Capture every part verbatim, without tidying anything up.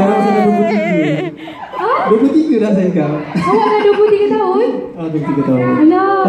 Sekarang saya dah dua puluh tiga. dua puluh tiga dah saya kau. Awak dah dua puluh tiga tahun? Ah, dua puluh tiga tahun. Alah.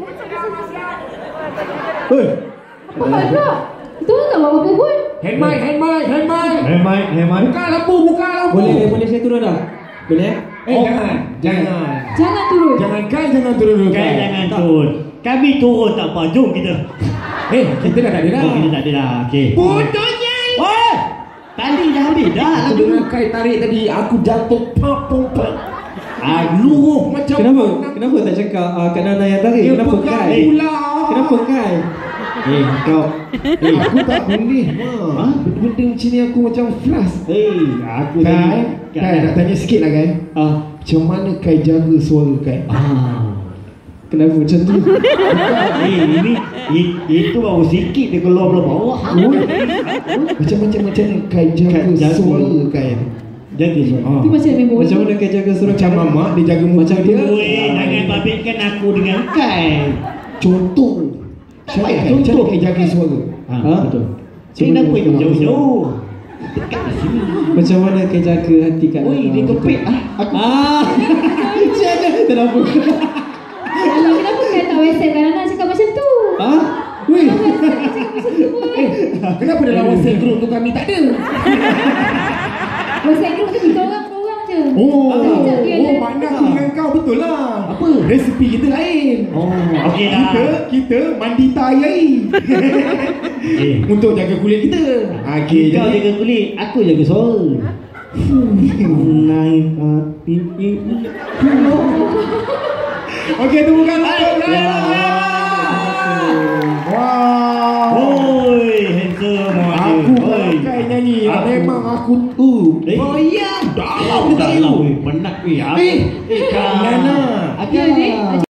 Hoi. Apa hal pula? Itu tak buat apa pun. Hand mic, hand mic, hand mic. Hand mic, hand mic. Buka lampu, buka lampu. Boleh, boleh saya turun dah? Boleh? Eh, oh, jangan. Jangan. Jangan turun. Jangan Kai, jangan turun dulu. Kai jangan turun. Kami turun tak apa. Jom kita. Eh, kita dah tak ada dah. Oh, kita tak ada dah. Okey. Bodohnya. Oh! Tadi dah habis dah. Aku dengar Kai tarik tadi, aku jatuh pam pam pam. Ah, luruh macam Kenapa? Kenapa tak cakap uh, Kak Nana yang tarik? Dia Kenapa pegang Kai? pula. Kenapa Kai? Eh, kau. Eh, aku tak boleh. Ha? Benda macam ni aku macam flash. Eh, aku Kai, Kai nak tanya sikit lah Kai. Ah, Macam mana Kai jaga suara Kai? Ah. kenapa macam tu? Eh, ini i- itu baru sikit dia keluar belah bawah. Macam-macam macam mana Kai jaga Kai jaga. suara Kai? Jaga suara. Ah. Itu macam main bola. Macam mana Kai jaga suara? Macam mamak dia jaga muka Macam dia. Weh, jangan babitkan aku dengan Kai. Contoh. Siapa Baik, Kai? contoh. Macam mana Kai jaga suara? Ha, Ha? betul. Macam Kenapa mana itu Kai jauh-jauh? Dekat di sini. Macam mana Kai jaga hati Kak Nana? Oi, dia kepit ah. Aku Ah, jangan. Kenapa? Alah, kenapa Kai tak WhatsApp Kak Nana cakap macam tu? Ah, weh. Kenapa dalam WhatsApp group tu kami tak ada? WhatsApp group tu kita orang-orang je. Oh, Sekejap dia oh, ada- mana aku dengan kau betul lah. Apa? Resipi kita lain. Oh, okey dah. Kita kita mandi tayai. Eh, Untuk jaga kulit kita. Okey, kau jadi jaga kulit, aku jaga suara. Naik hati ini. okey tu bukan untuk Kai. Wah. Oi, handsome Aku Oi. Kai nyanyi. Aku. Memang aku tu. Eh. Boyang. Dalam Dalam, weh, penat weh. Eh, Eh, Kak. Nana. Agak. Ya, Dik.